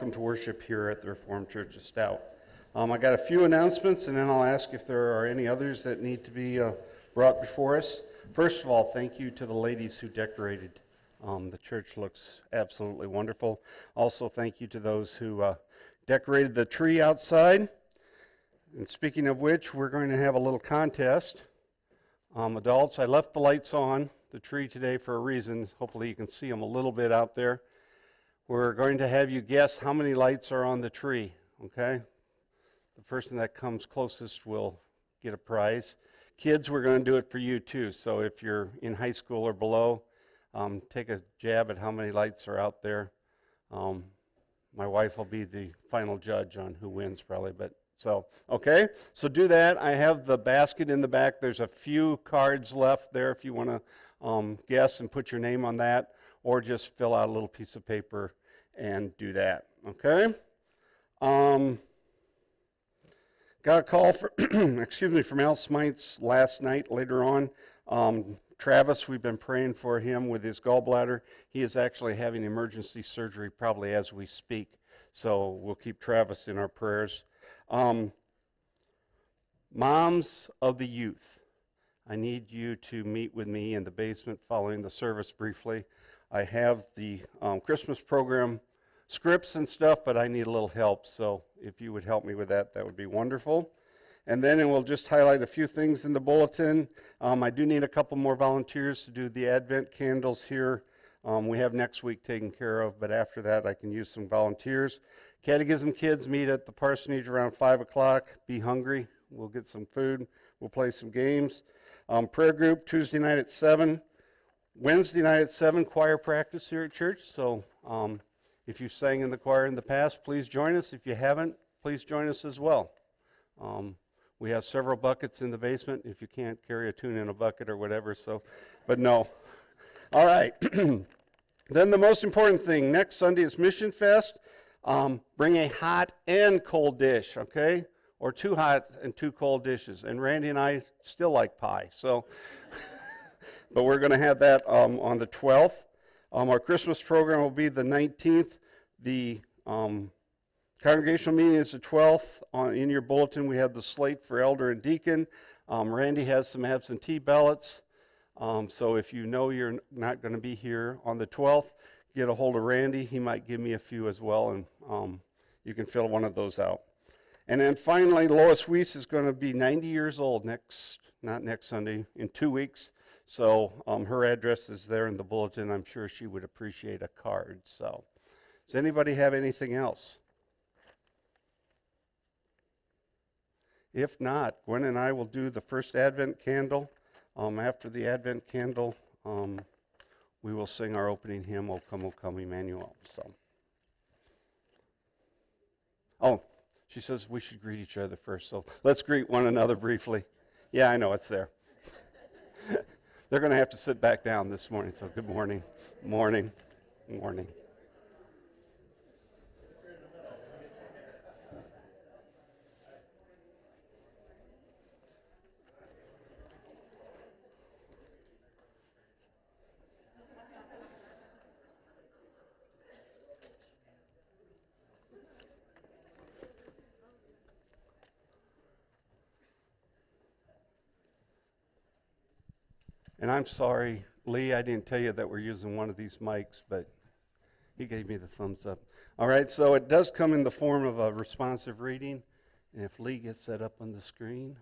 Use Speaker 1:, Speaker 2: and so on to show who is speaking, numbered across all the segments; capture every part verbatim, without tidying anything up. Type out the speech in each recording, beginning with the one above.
Speaker 1: welcome to worship here at the Reformed Church of Stout. Um, I got a few announcements, and then I'll ask if there are any others that need to be uh, brought before us. First of all, thank you to the ladies who decorated. Um, the church looks absolutely wonderful. Also, thank you to those who uh, decorated the tree outside. And speaking of which, we're going to have a little contest. Um, adults, I left the lights on the tree today for a reason. Hopefully you can see them a little bit out there. We're going to have you guess how many lights are on the tree, okay? The person that comes closest will get a prize. Kids, we're going to do it for you too. So if you're in high school or below, um, take a jab at how many lights are out there. Um, my wife will be the final judge on who wins probably, but so, okay, so do that. I have the basket in the back. There's a few cards left there if you want to um, guess and put your name on that, or just fill out a little piece of paper and do that, okay? Um, got a call, for excuse me, from Al Smythes last night later on. Um, Travis, we've been praying for him with his gallbladder. He is actually having emergency surgery probably as we speak, so we'll keep Travis in our prayers. Um, moms of the youth, I need you to meet with me in the basement following the service briefly. I have the um, Christmas program scripts and stuff, but I need a little help, so if you would help me with that, that would be wonderful. And then and we'll just highlight a few things in the bulletin. Um, I do need a couple more volunteers to do the Advent candles here. Um, we have next week taken care of, but after that I can use some volunteers. Catechism kids meet at the parsonage around five o'clock. Be hungry. We'll get some food. We'll play some games. Um, prayer group Tuesday night at seven. Wednesday night at seven, choir practice here at church. So um, if you sang in the choir in the past, please join us. If you haven't, please join us as well. Um, we have several buckets in the basement if you can't carry a tune in a bucket or whatever. So, but no. All right. Then the most important thing, next Sunday is Mission Fest. Um, bring a hot and cold dish, okay? Or two hot and two cold dishes. And Randy and I still like pie, so. But we're going to have that um, on the twelfth. Um, our Christmas program will be the nineteenth. The um, congregational meeting is the twelfth. On, in your bulletin, we have the slate for elder and deacon. Um, Randy has some absentee ballots. Um, so if you know you're not going to be here on the twelfth, get a hold of Randy. He might give me a few as well, and um, you can fill one of those out. And then finally, Lois Weiss is going to be ninety years old next, not next Sunday, in two weeks. So um, her address is there in the bulletin. I'm sure she would appreciate a card. So does anybody have anything else? If not, Gwen and I will do the first Advent candle. Um, after the Advent candle, um, we will sing our opening hymn, O Come, O Come, Emmanuel. So, oh, she says we should greet each other first, so let's greet one another briefly. Yeah, I know, it's there. They're going to have to sit back down this morning, so good morning, morning, morning. And I'm sorry, Lee, I didn't tell you that we're using one of these mics, but he gave me the thumbs up. All right, so it does come in the form of a responsive reading. And if Lee gets that up on the screen.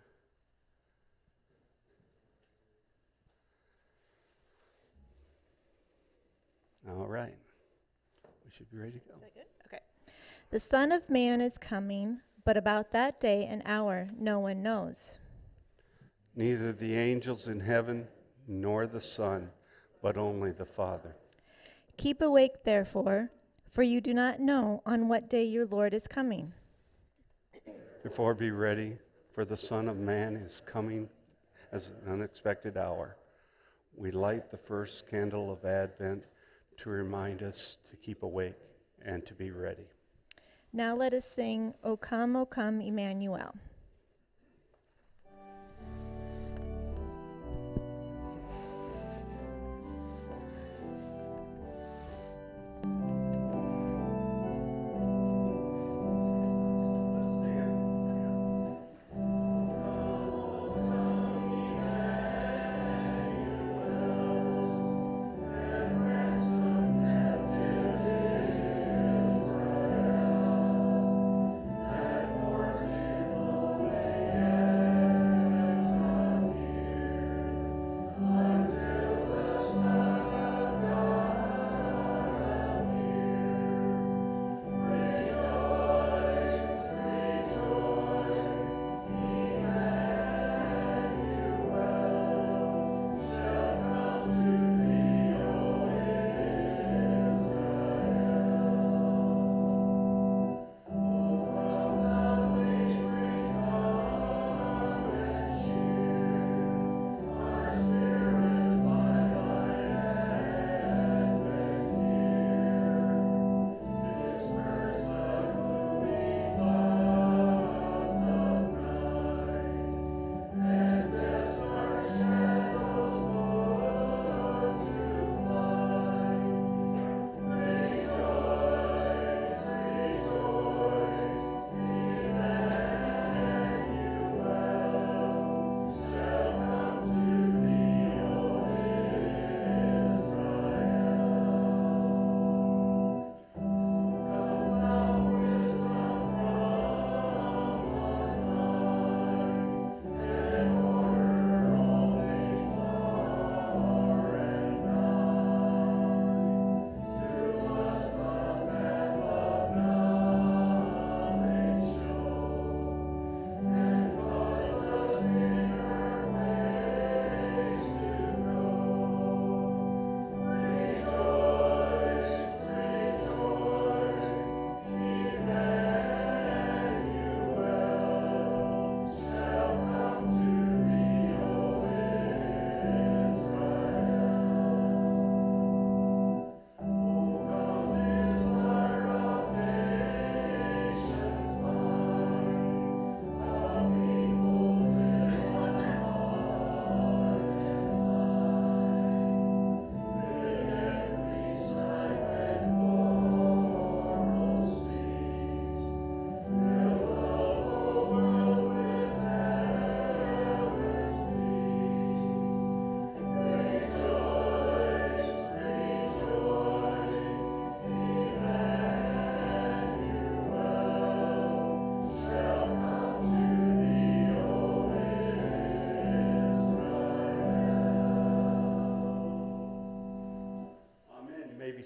Speaker 1: All right. We should be ready to go.
Speaker 2: Is that good? Okay. The Son of Man is coming, but about that day and hour no one knows.
Speaker 1: Neither the angels in heaven nor the Son, but only the Father.
Speaker 2: Keep awake, therefore, for you do not know on what day your Lord is coming.
Speaker 1: Therefore be ready, for the Son of Man is coming as an unexpected hour. We light the first candle of Advent to remind us to keep awake and to be ready.
Speaker 2: Now let us sing, O come, O come, Emmanuel.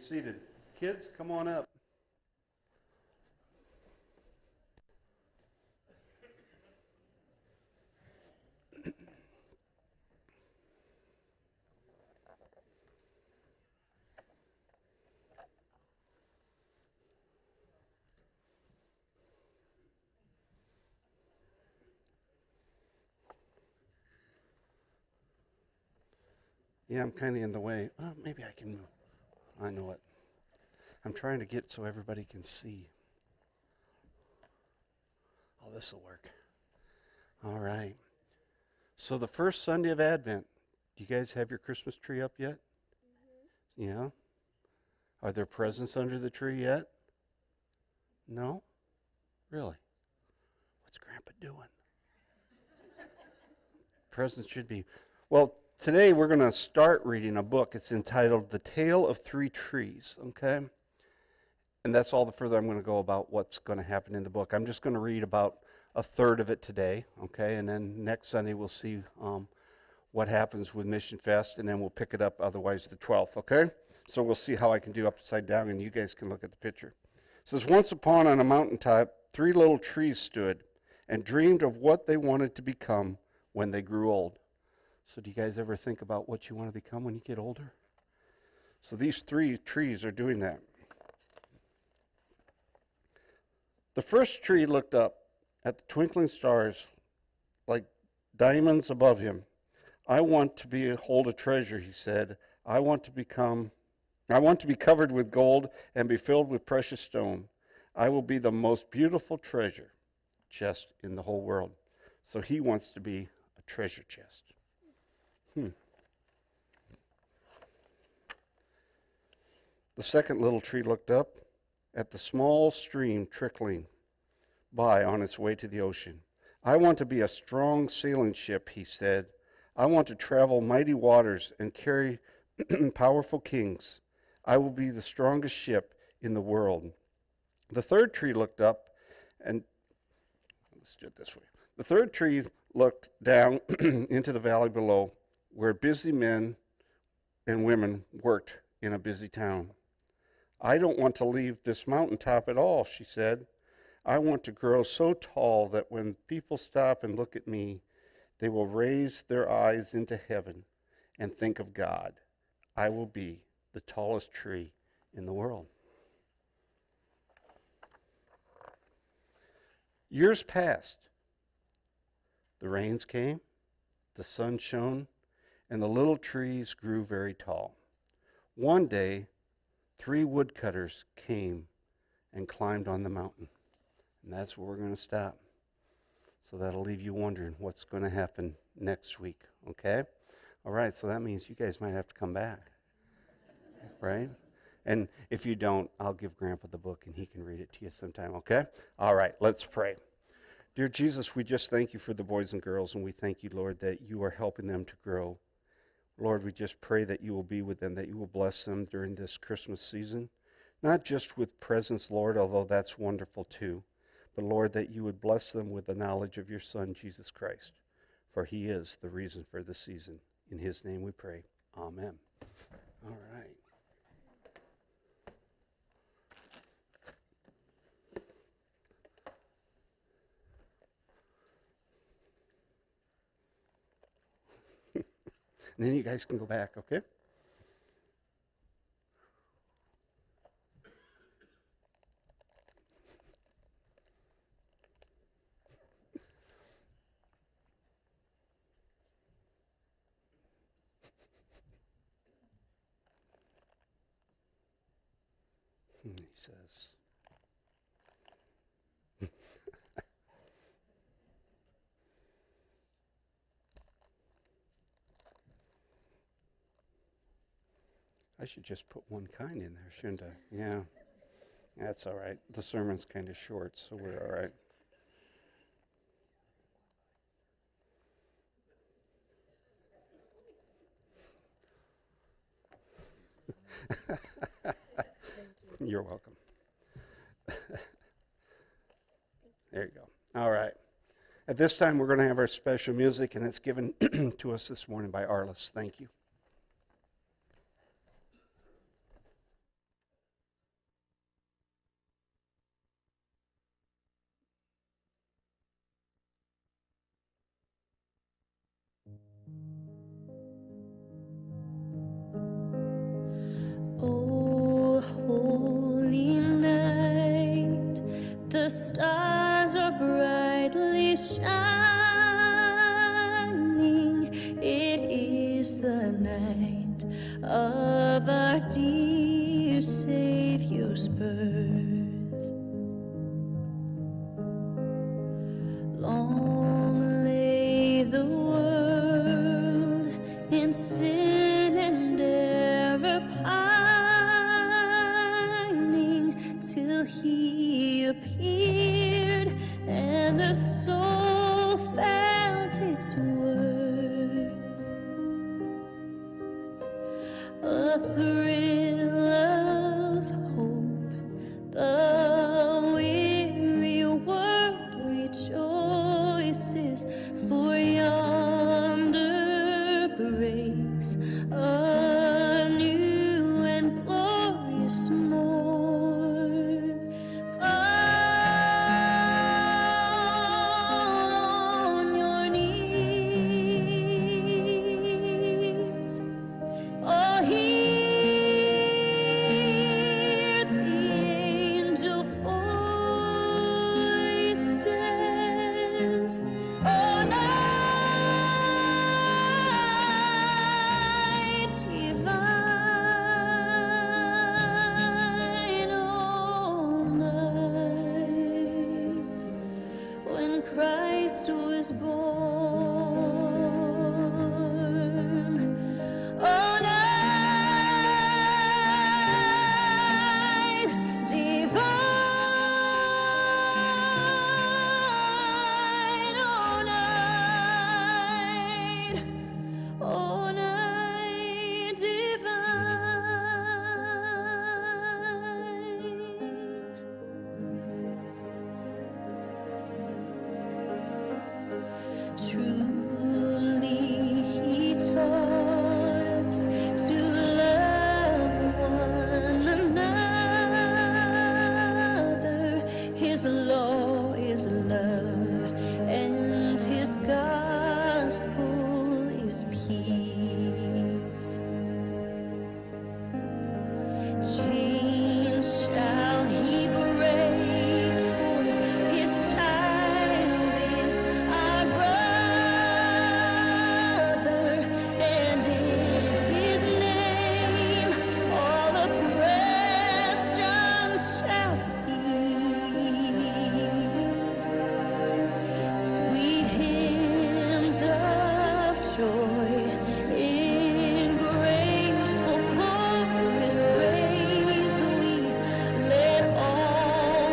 Speaker 1: seated. Kids, come on up. Yeah, I'm kind of in the way. Oh, maybe I can move. I know it. I'm trying to get so everybody can see. Oh, this will work. All right. So the first Sunday of Advent, do you guys have your Christmas tree up yet? Mm-hmm. Yeah? Are there presents under the tree yet? No? Really? What's Grandpa doing? Presents should be. Well, today we're going to start reading a book. It's entitled The Tale of Three Trees, okay? And that's all the further I'm going to go about what's going to happen in the book. I'm just going to read about a third of it today, okay? And then next Sunday we'll see um, what happens with Mission Fest, and then we'll pick it up otherwise the twelfth, okay? So we'll see how I can do upside down, and you guys can look at the picture. It says, once upon on a mountaintop, three little trees stood and dreamed of what they wanted to become when they grew old. So do you guys ever think about what you want to become when you get older? So these three trees are doing that. The first tree looked up at the twinkling stars like diamonds above him. I want to be hold a treasure, he said. I want to become I want to be covered with gold and be filled with precious stone. I will be the most beautiful treasure chest in the whole world. So he wants to be a treasure chest. Hmm. The second little tree looked up at the small stream trickling by on its way to the ocean. I want to be a strong sailing ship, he said. I want to travel mighty waters and carry powerful kings. I will be the strongest ship in the world. The third tree looked up and, let's do it this way. The third tree looked down into the valley below where busy men and women worked in a busy town. I don't want to leave this mountaintop at all, she said. I want to grow so tall that when people stop and look at me, they will raise their eyes into heaven and think of God. I will be the tallest tree in the world. Years passed. The rains came, the sun shone, and the little trees grew very tall. One day, three woodcutters came and climbed on the mountain. And that's where we're going to stop. So that'll leave you wondering what's going to happen next week, okay? All right, so that means you guys might have to come back, right? And if you don't, I'll give Grandpa the book and he can read it to you sometime, okay? All right, let's pray. Dear Jesus, we just thank you for the boys and girls, and we thank you, Lord, that you are helping them to grow. Lord, we just pray that you will be with them, that you will bless them during this Christmas season, not just with presents, Lord, although that's wonderful too, but Lord, that you would bless them with the knowledge of your Son, Jesus Christ, for he is the reason for the season. In his name we pray. Amen. All right. And then you guys can go back, okay? He says, I should just put one kind in there, shouldn't I? Yeah, that's all right. The sermon's kind of short, so we're all right. You're welcome. There you go. All right. At this time, we're going to have our special music, and it's given to us this morning by Arliss. Thank you.
Speaker 3: stars are brightly shining. It is the night of our dear Savior's birth. Long lay the world in sin and error pining, till he appeared and the soul felt its worth. A thrill of hope, the weary world rejoices, for yonder breaks a new and glorious morn. Fall on your knees. Oh, hear the angel voices. Oh, night divine, oh, night when Christ was born. Oh, night divine, oh, night, oh, night divine. Truly he taught us to love one another. His law is love, and his gospel is peace. Chains shall he break, for his child is our brother, and in his name all oppression shall cease. Sweet hymns of joy in grateful chorus raise we. Let all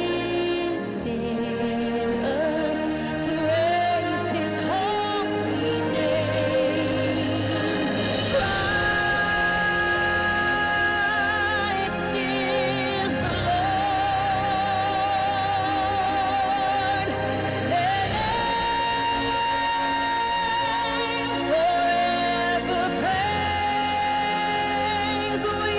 Speaker 3: within us praise his holy name. Christ is the Lord. Let him forever praise we.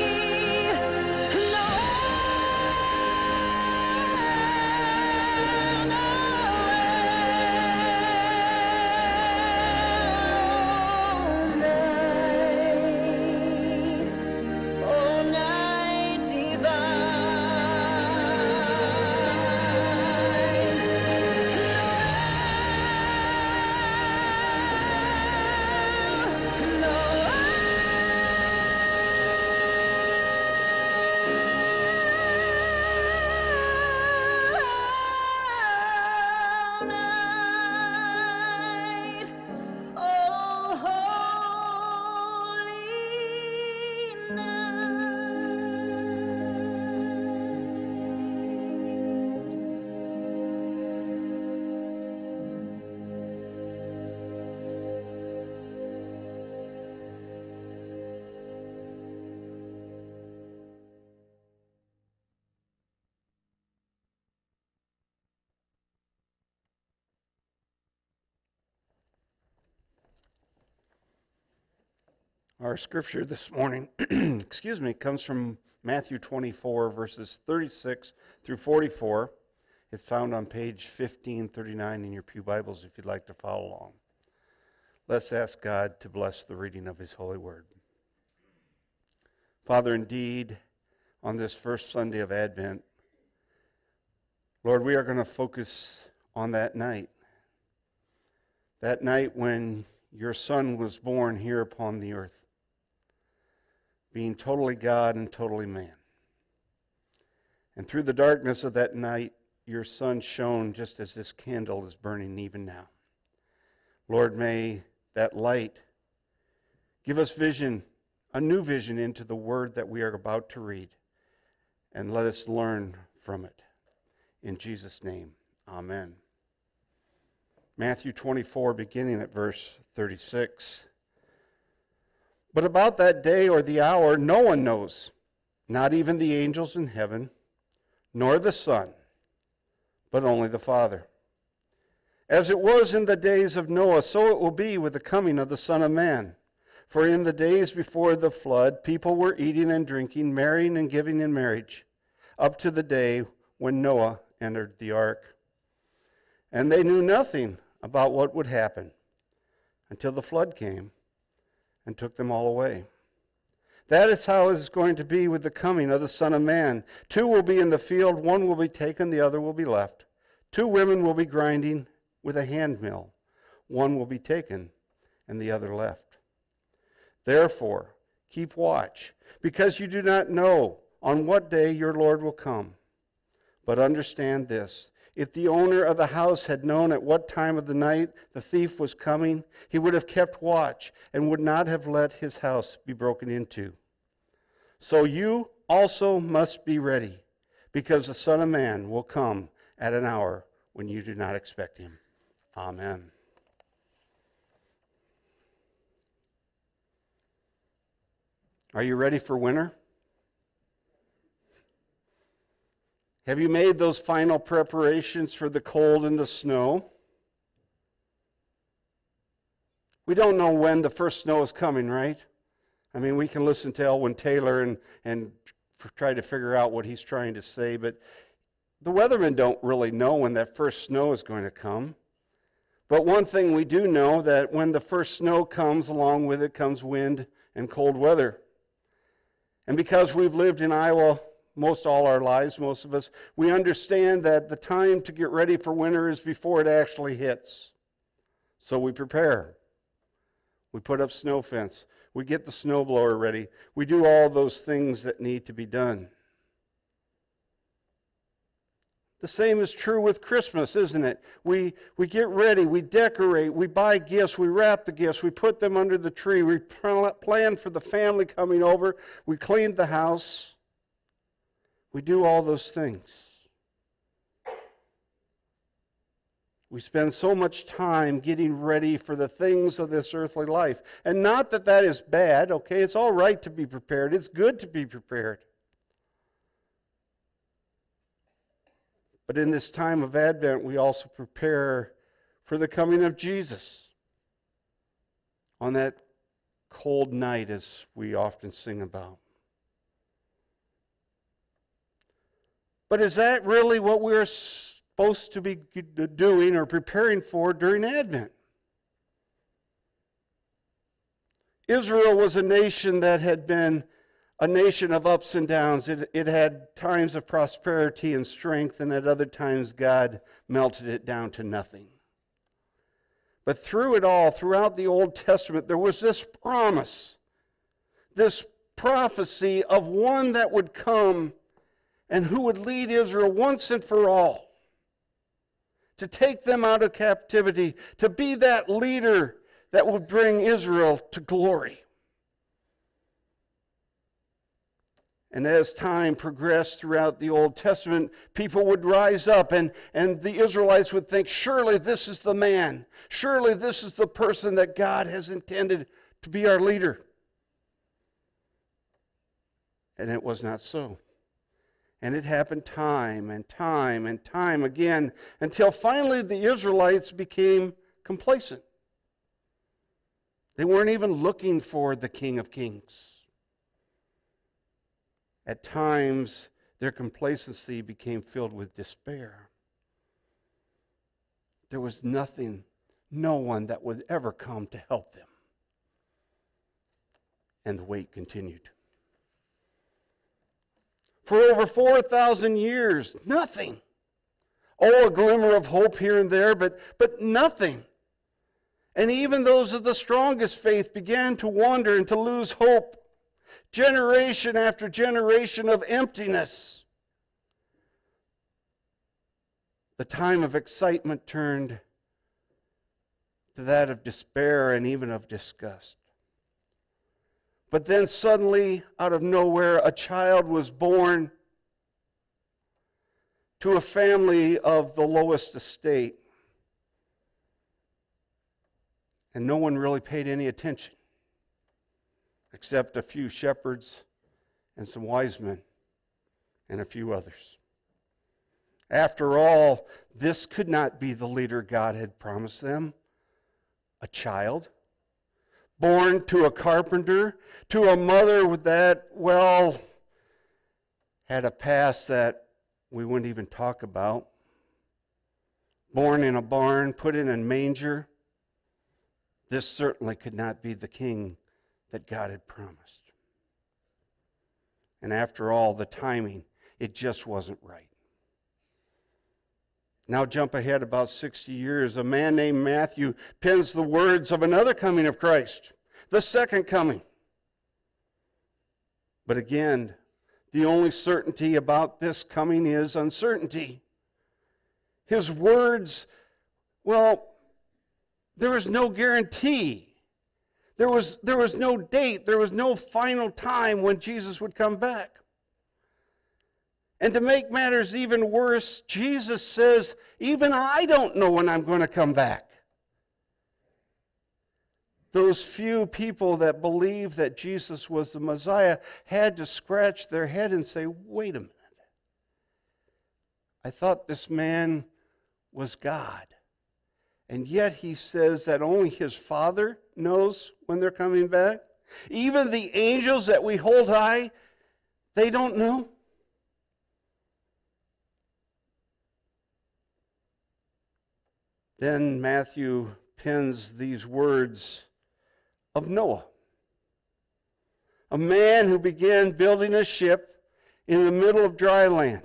Speaker 3: Noel, all night divine. Noel, night, oh, holy night.
Speaker 1: Our scripture this morning, excuse me, comes from Matthew twenty-four, verses thirty-six through forty-four. It's found on page fifteen thirty-nine in your pew Bibles if you'd like to follow along. Let's ask God to bless the reading of his holy word. Father, indeed, on this first Sunday of Advent, Lord, we are going to focus on that night. That night when your Son was born here upon the earth, being totally God and totally man. And through the darkness of that night, your Son shone just as this candle is burning even now. Lord, may that light give us vision, a new vision into the word that we are about to read, and let us learn from it. In Jesus' name, amen. Matthew twenty-four, beginning at verse thirty-six. But about that day or the hour no one knows, not even the angels in heaven, nor the Son, but only the Father. As it was in the days of Noah, so it will be with the coming of the Son of Man. For in the days before the flood, people were eating and drinking, marrying and giving in marriage, up to the day when Noah entered the ark. And they knew nothing about what would happen until the flood came and took them all away. That is how it is going to be with the coming of the Son of Man. Two will be in the field, one will be taken, the other will be left. Two women will be grinding with a handmill. One will be taken, and the other left. Therefore, keep watch, because you do not know on what day your Lord will come. But understand this, if the owner of the house had known at what time of the night the thief was coming, he would have kept watch and would not have let his house be broken into. So you also must be ready, because the Son of Man will come at an hour when you do not expect him. Amen. Are you ready for winter? Have you made those final preparations for the cold and the snow? We don't know when the first snow is coming, right? I mean, we can listen to Elwin Taylor and, and try to figure out what he's trying to say, but the weathermen don't really know when that first snow is going to come. But one thing we do know, that when the first snow comes, along with it comes wind and cold weather. And because we've lived in Iowa most all our lives, most of us, we understand that the time to get ready for winter is before it actually hits. So we prepare. We put up snow fence. We get the snowblower ready. We do all those things that need to be done. The same is true with Christmas, isn't it? We, we get ready, we decorate, we buy gifts, we wrap the gifts, we put them under the tree, we plan for the family coming over, we clean the house. We do all those things. We spend so much time getting ready for the things of this earthly life. And not that that is bad, okay? It's all right to be prepared. It's good to be prepared. But in this time of Advent, we also prepare for the coming of Jesus on that cold night, as we often sing about. But is that really what we're supposed to be doing or preparing for during Advent? Israel was a nation that had been a nation of ups and downs. It, it had times of prosperity and strength, and at other times God melted it down to nothing. But through it all, throughout the Old Testament, there was this promise, this prophecy of one that would come and who would lead Israel once and for all, to take them out of captivity, to be that leader that would bring Israel to glory. And as time progressed throughout the Old Testament, people would rise up, and, and the Israelites would think, surely this is the man. Surely this is the person that God has intended to be our leader. And it was not so. And it happened time and time and time again, until finally the Israelites became complacent. They weren't even looking for the King of Kings. At times, their complacency became filled with despair. There was nothing, no one that would ever come to help them. And the wait continued. For over four thousand years, nothing. Oh, a glimmer of hope here and there, but, but nothing. And even those of the strongest faith began to wander and to lose hope. Generation after generation of emptiness. The time of excitement turned to that of despair and even of disgust. But then suddenly, out of nowhere, a child was born to a family of the lowest estate. And no one really paid any attention, except a few shepherds and some wise men and a few others. After all, this could not be the leader God had promised them. A child, born to a carpenter, to a mother that, well, had a past that we wouldn't even talk about. Born in a barn, put in a manger. This certainly could not be the king that God had promised. And after all, the timing, it just wasn't right. Now jump ahead about sixty years. A man named Matthew pens the words of another coming of Christ, the second coming. But again, the only certainty about this coming is uncertainty. His words, well, there was no guarantee. There was, there was no date. There was no final time when Jesus would come back. And to make matters even worse, Jesus says, even I don't know when I'm going to come back. Those few people that believed that Jesus was the Messiah had to scratch their head and say, wait a minute. I thought this man was God. And yet he says that only his Father knows when they're coming back. Even the angels that we hold high, they don't know. Then Matthew pens these words of Noah, a man who began building a ship in the middle of dry land.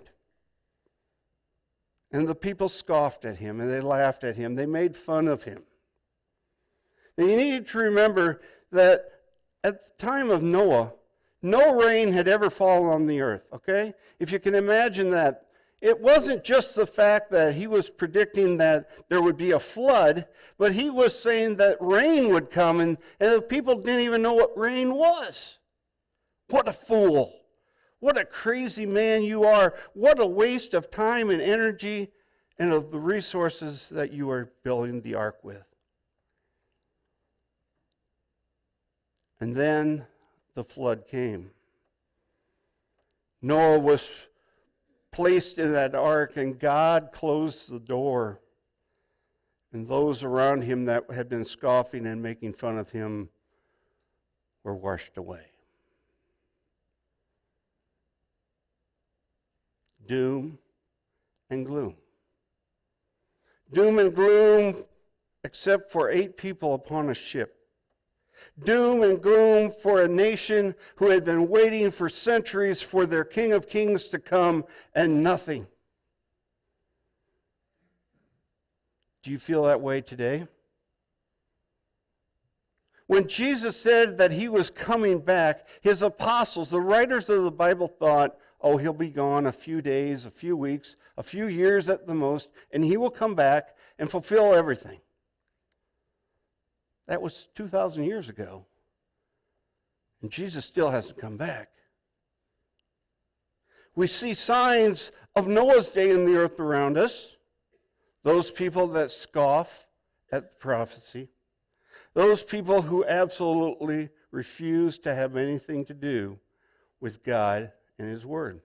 Speaker 1: And the people scoffed at him and they laughed at him. They made fun of him. Now you need to remember that at the time of Noah, no rain had ever fallen on the earth, okay? If you can imagine that. It wasn't just the fact that he was predicting that there would be a flood, but he was saying that rain would come, and, and the people didn't even know what rain was. What a fool. What a crazy man you are. What a waste of time and energy and of the resources that you are building the ark with. And then the flood came. Noah was placed in that ark, and God closed the door. And those around him that had been scoffing and making fun of him were washed away. Doom and gloom. Doom and gloom, except for eight people upon a ship. Doom and gloom for a nation who had been waiting for centuries for their King of Kings to come, and nothing. Do you feel that way today? When Jesus said that he was coming back, his apostles, the writers of the Bible, thought, oh, he'll be gone a few days, a few weeks, a few years at the most, and he will come back and fulfill everything. That was two thousand years ago. And Jesus still hasn't come back. We see signs of Noah's day in the earth around us. Those people that scoff at the prophecy. Those people who absolutely refuse to have anything to do with God and his word.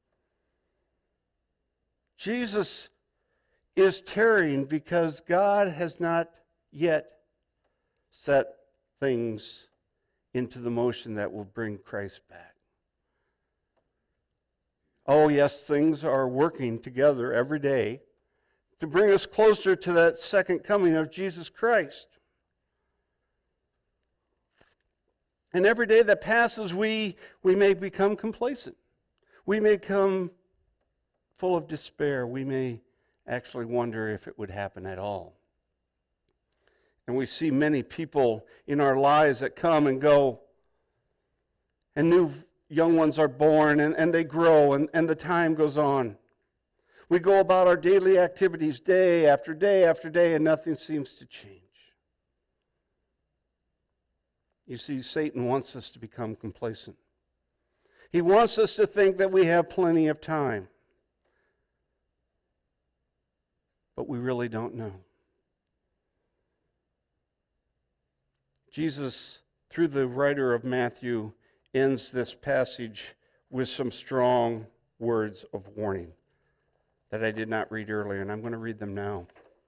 Speaker 1: Jesus is tarrying because God has not yet set things into the motion that will bring Christ back. Oh, yes, things are working together every day to bring us closer to that second coming of Jesus Christ. And every day that passes, we, we may become complacent. We may become full of despair. We may actually wonder if it would happen at all. And we see many people in our lives that come and go, and new young ones are born, and, and they grow, and, and the time goes on. We go about our daily activities day after day after day, and nothing seems to change. You see, Satan wants us to become complacent. He wants us to think that we have plenty of time. But we really don't know. Jesus, through the writer of Matthew, ends this passage with some strong words of warning that I did not read earlier, and I'm going to read them now.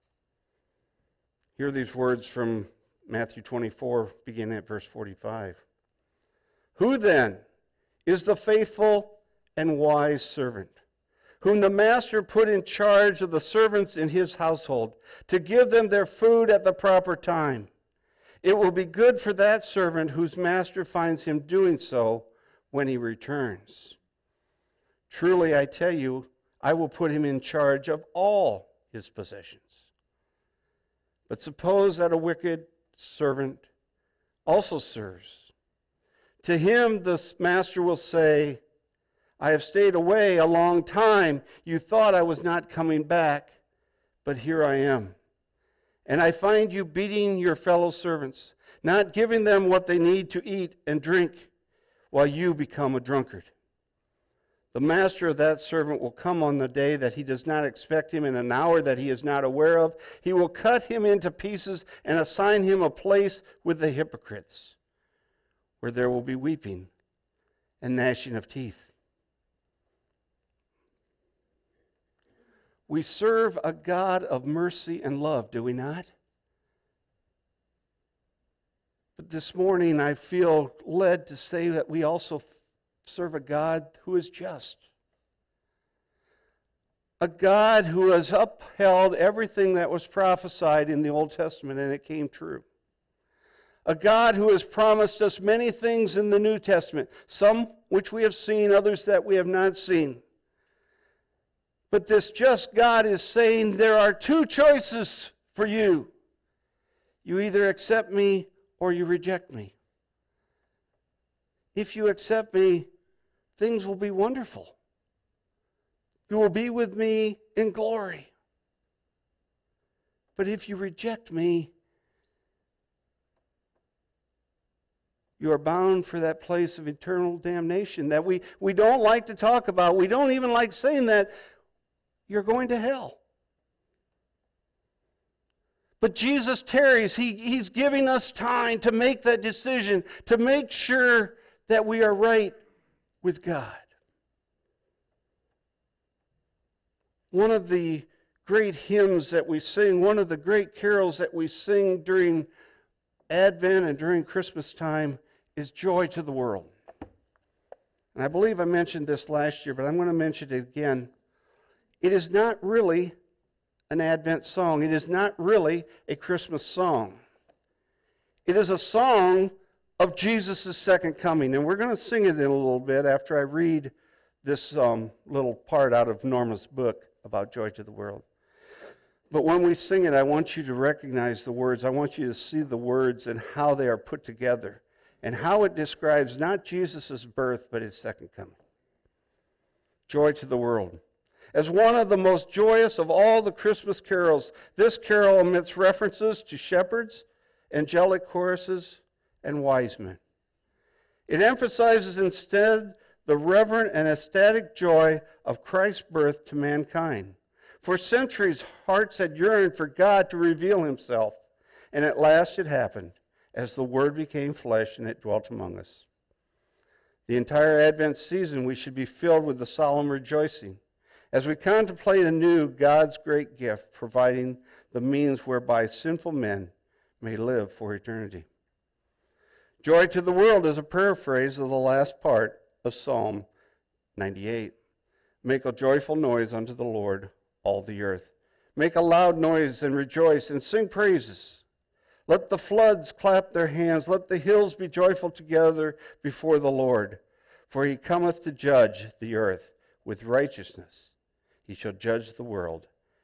Speaker 1: Hear these words from Matthew twenty-four, beginning at verse forty-five. Who then is the faithful and wise servant, whom the master put in charge of the servants in his household, to give them their food at the proper time? It will be good for that servant whose master finds him doing so when he returns. Truly, I tell you, I will put him in charge of all his possessions. But suppose that a wicked servant also serves. To him the master will say, I have stayed away a long time. You thought I was not coming back, but here I am. And I find you beating your fellow servants, not giving them what they need to eat and drink, while you become a drunkard. The master of that servant will come on the day that he does not expect him, in an hour that he is not aware of. He will cut him into pieces and assign him a place with the hypocrites, where there will be weeping and gnashing of teeth. We serve a God of mercy and love, do we not? But this morning I feel led to say that we also serve a God who is just. A God who has upheld everything that was prophesied in the Old Testament, and it came true. A God who has promised us many things in the New Testament, some which we have seen, others that we have not seen. But this just God is saying there are two choices for you. You either accept me or you reject me. If you accept me, things will be wonderful. You will be with me in glory. But if you reject me, you are bound for that place of eternal damnation that we, we don't like to talk about. We don't even like saying that. You're going to hell. But Jesus tarries. He, he's giving us time to make that decision, to make sure that we are right with God. One of the great hymns that we sing, one of the great carols that we sing during Advent and during Christmas time is Joy to the World. And I believe I mentioned this last year, but I'm going to mention it again. It is not really an Advent song. It is not really a Christmas song. It is a song of Jesus' second coming. And we're going to sing it in a little bit after I read this um, little part out of Norma's book about Joy to the World. But when we sing it, I want you to recognize the words. I want you to see the words and how they are put together and how it describes not Jesus' birth, but his second coming. Joy to the World. As one of the most joyous of all the Christmas carols, this carol omits references to shepherds, angelic choruses, and wise men. It emphasizes instead the reverent and ecstatic joy of Christ's birth to mankind. For centuries, hearts had yearned for God to reveal himself, and at last it happened, as the Word became flesh and it dwelt among us. The entire Advent season, we should be filled with the solemn rejoicing as we contemplate anew God's great gift, providing the means whereby sinful men may live for eternity. Joy to the World is a paraphrase of the last part of Psalm ninety-eight. Make a joyful noise unto the Lord, all the earth. Make a loud noise and rejoice and sing praises. Let the floods clap their hands. Let the hills be joyful together before the Lord. For he cometh to judge the earth with righteousness. He shall judge the world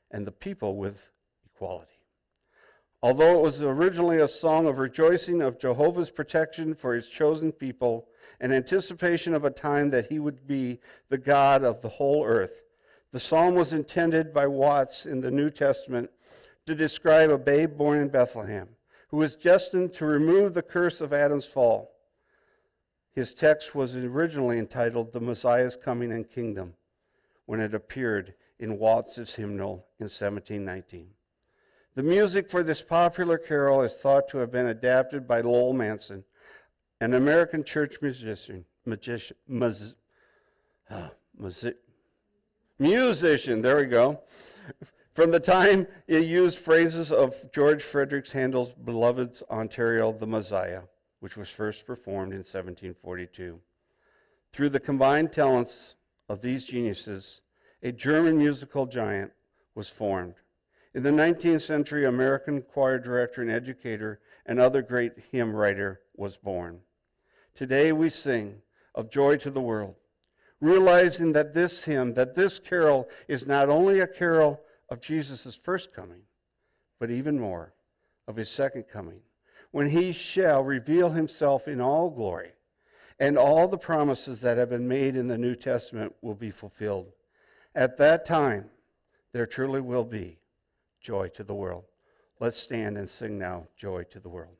Speaker 1: and the people with equality. Although it was originally a song of rejoicing of Jehovah's protection for his chosen people and anticipation of a time that he would be the God of the whole earth, the psalm was intended by Watts in the New Testament to describe a babe born in Bethlehem who was destined to remove the curse of Adam's fall. His text was originally entitled The Messiah's Coming and Kingdom when it appeared in Watts's hymnal in seventeen nineteen. The music for this popular carol is thought to have been adapted by Lowell Manson, an American church musician, magician, mus, uh, music, musician, there we go. From the time it used phrases of George Frederick Handel's beloved Ontario, The Messiah, which was first performed in seventeen forty-two. Through the combined talents of these geniuses, a German musical giant was formed. In the nineteenth century, American choir director and educator and other great hymn writer was born. Today we sing of joy to the world, realizing that this hymn, that this carol is not only a carol of Jesus' first coming, but even more of his second coming, when he shall reveal himself in all glory, and all the promises that have been made in the New Testament will be fulfilled. At that time, there truly will be joy to the world. Let's stand and sing now, Joy to the World.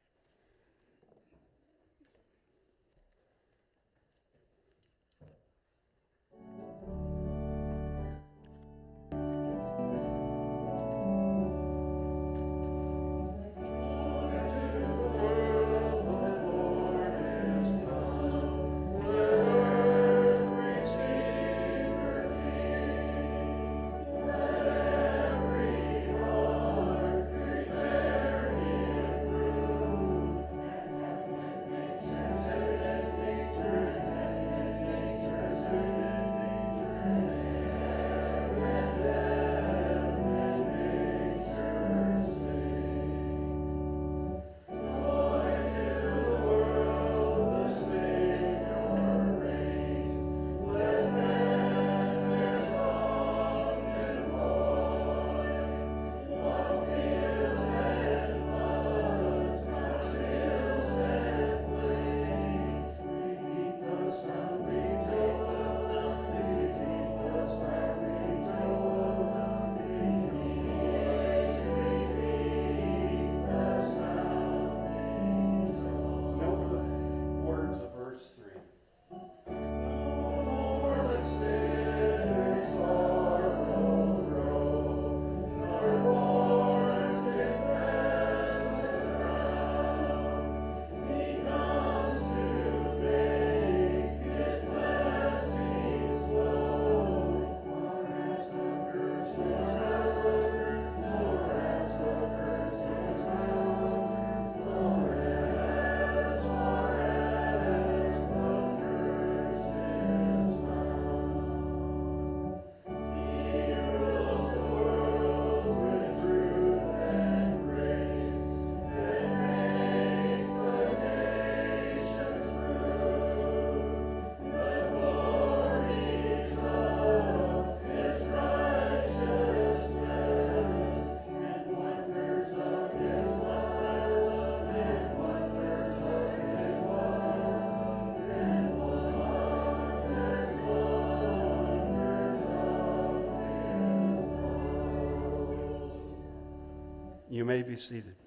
Speaker 1: You may be seated.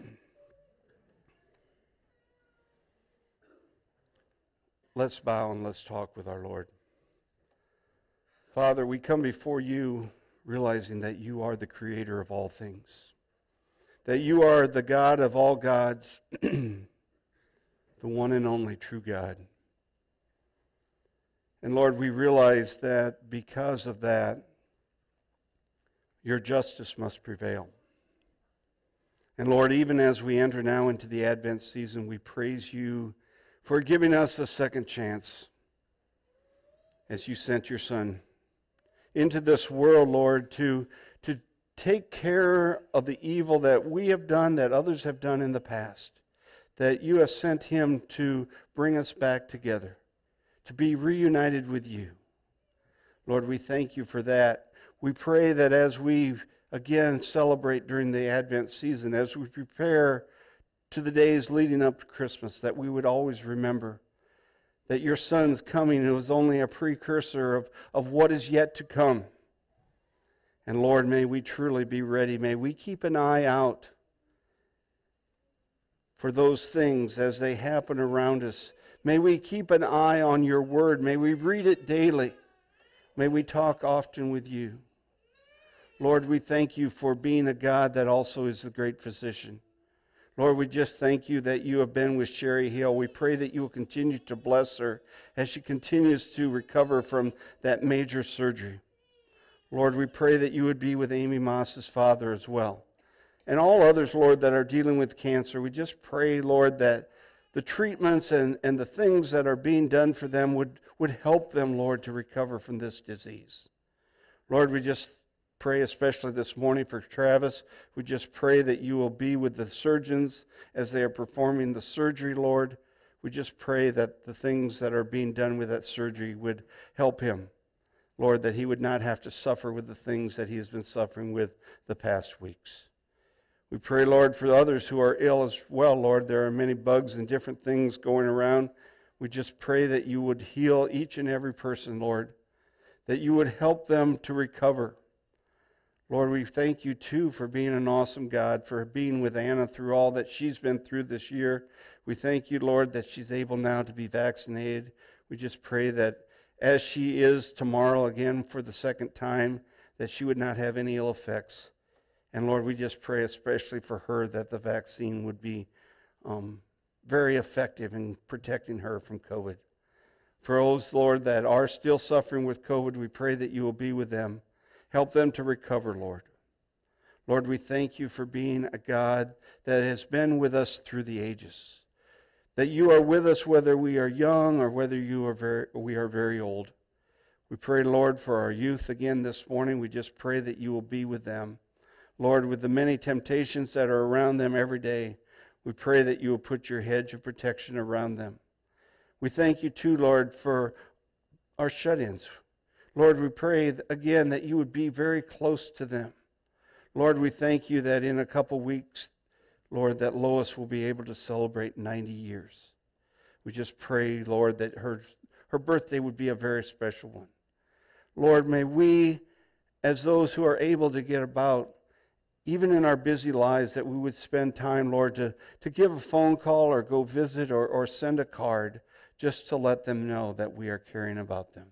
Speaker 1: Let's bow and let's talk with our Lord. Father, we come before you realizing that you are the creator of all things, that you are the God of all gods, the one and only true God. And Lord, we realize that because of that, your justice must prevail. And Lord, even as we enter now into the Advent season, we praise you for giving us a second chance as you sent your Son into this world, Lord, to, to take care of the evil that we have done, that others have done in the past, that you have sent him to bring us back together, to be reunited with you. Lord, we thank you for that. We pray that as we again celebrate during the Advent season, as we prepare to the days leading up to Christmas, that we would always remember that your Son's coming was only a precursor of, of what is yet to come. And Lord, may we truly be ready. May we keep an eye out for those things as they happen around us. May we keep an eye on your word. May we read it daily. May we talk often with you. Lord, we thank you for being a God that also is the great physician. Lord, we just thank you that you have been with Sherry Hill. We pray that you will continue to bless her as she continues to recover from that major surgery. Lord, we pray that you would be with Amy Moss's father as well. And all others, Lord, that are dealing with cancer. We just pray, Lord, that the treatments and, and the things that are being done for them would, would help them, Lord, to recover from this disease. Lord, we just pray especially this morning for Travis. We just pray that you will be with the surgeons as they are performing the surgery, Lord. We just pray that the things that are being done with that surgery would help him. Lord, that he would not have to suffer with the things that he has been suffering with the past weeks. We pray, Lord, for others who are ill as well, Lord. There are many bugs and different things going around. We just pray that you would heal each and every person, Lord, that you would help them to recover. Lord, we thank you, too, for being an awesome God, for being with Anna through all that she's been through this year. We thank you, Lord, that she's able now to be vaccinated. We just pray that as she is tomorrow again for the second time, that she would not have any ill effects. And Lord, we just pray especially for her that the vaccine would be um, very effective in protecting her from COVID. For those, Lord, that are still suffering with COVID, we pray that you will be with them. Help them to recover, Lord. Lord, we thank you for being a God that has been with us through the ages. That you are with us whether we are young or whether you are very, we are very old. We pray, Lord, for our youth again this morning. We just pray that you will be with them. Lord, with the many temptations that are around them every day, we pray that you will put your hedge of protection around them. We thank you too, Lord, for our shut-ins. Lord, we pray again that you would be very close to them. Lord, we thank you that in a couple weeks, Lord, that Lois will be able to celebrate ninety years. We just pray, Lord, that her, her birthday would be a very special one. Lord, may we, as those who are able to get about, even in our busy lives, that we would spend time, Lord, to, to give a phone call or go visit or, or send a card just to let them know that we are caring about them.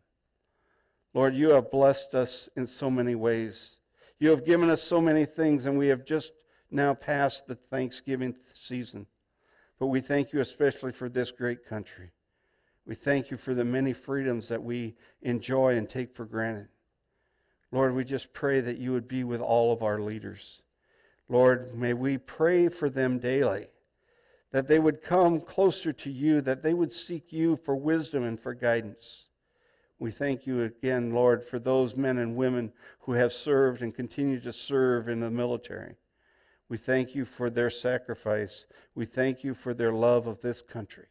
Speaker 1: Lord, you have blessed us in so many ways. You have given us so many things, and we have just now passed the Thanksgiving season. But we thank you especially for this great country. We thank you for the many freedoms that we enjoy and take for granted. Lord, we just pray that you would be with all of our leaders. Lord, may we pray for them daily, that they would come closer to you, that they would seek you for wisdom and for guidance. We thank you again, Lord, for those men and women who have served and continue to serve in the military. We thank you for their sacrifice. We thank you for their love of this country.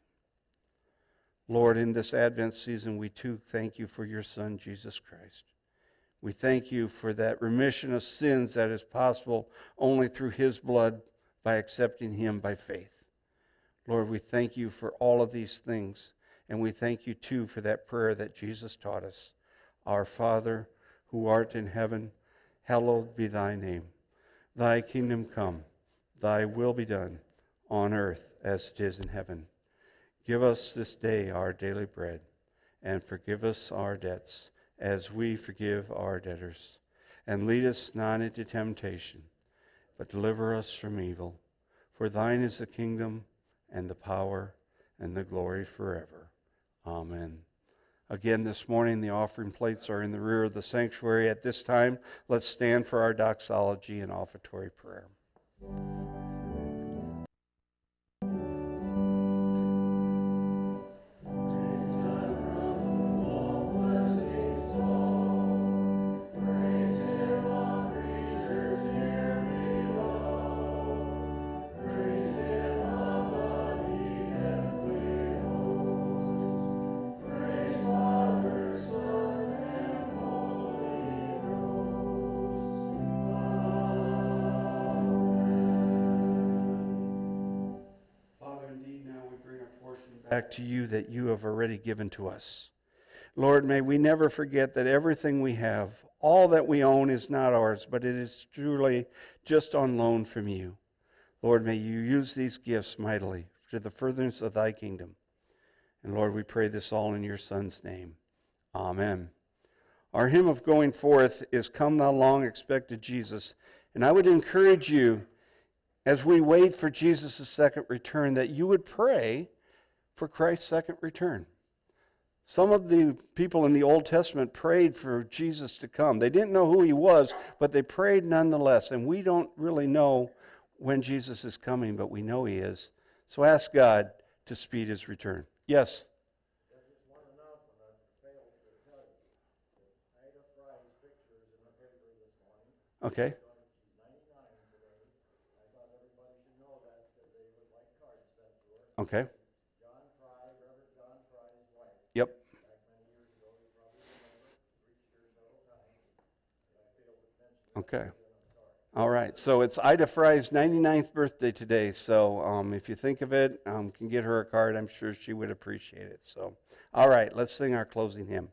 Speaker 1: Lord, in this Advent season, we too thank you for your Son, Jesus Christ. We thank you for that remission of sins that is possible only through his blood by accepting him by faith. Lord, we thank you for all of these things. And we thank you, too, for that prayer that Jesus taught us. Our Father, who art in heaven, hallowed be thy name. Thy kingdom come, thy will be done, on earth as it is in heaven. Give us this day our daily bread, and forgive us our debts, as we forgive our debtors. And lead us not into temptation, but deliver us from evil. For thine is the kingdom, and the power, and the glory forever. Amen. Again, this morning, the offering plates are in the rear of the sanctuary. At this time, let's stand for our doxology and offertory prayer. back to you that you have already given to us. Lord, may we never forget that everything we have, all that we own is not ours, but it is truly just on loan from you. Lord, may you use these gifts mightily to the furtherance of thy kingdom. And Lord, we pray this all in your Son's name. Amen. Our hymn of going forth is Come Thou Long Expected Jesus. And I would encourage you, as we wait for Jesus' second return, that you would pray for Christ's second return. Some of the people in the Old Testament prayed for Jesus to come. They didn't know who he was, but they prayed nonetheless. And we don't really know when Jesus is coming, but we know he is. So ask God to speed his return. Yes?
Speaker 4: There's just one announcement I failed to tell you. Ida Fry's picture is in the paper this morning.
Speaker 1: Okay.
Speaker 4: She's ninety-nine today. I thought everybody should know that because they would like cards sent to her.
Speaker 1: Okay.
Speaker 4: John Fry, Reverend John Fry's wife.
Speaker 1: Yep.
Speaker 4: Back many years ago, you probably remember, preached here several times. But I failed to mention that.
Speaker 1: Okay.
Speaker 4: And I'm sorry.
Speaker 1: All right, so it's Ida Fry's ninety-ninth birthday today, so um, if you think of it, um, can get her a card. I'm sure she would appreciate it. So, all right, let's sing our closing hymn.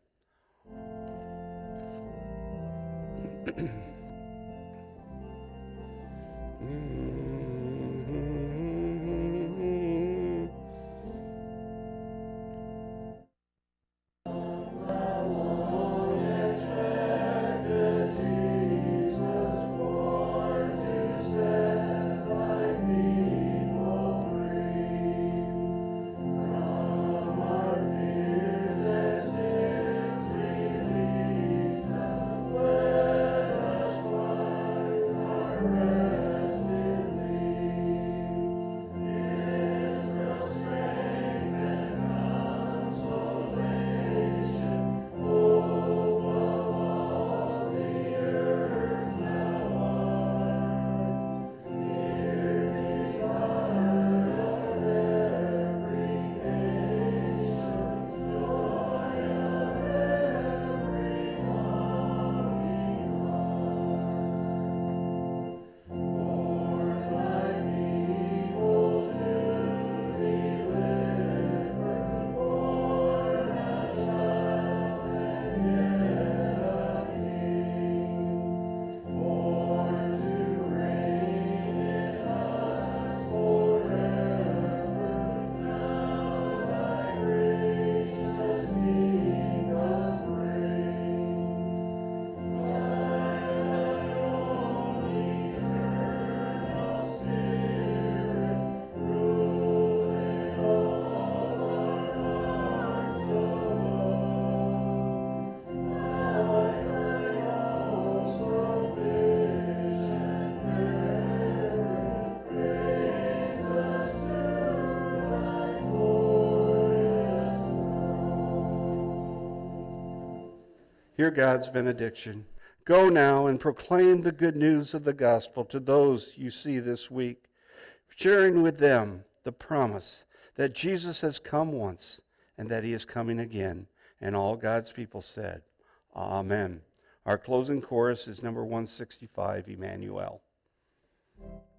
Speaker 1: Hear God's benediction. Go now and proclaim the good news of the gospel to those you see this week, sharing with them the promise that Jesus has come once and that he is coming again. And all God's people said, Amen. Our closing chorus is number one sixty-five, Emmanuel.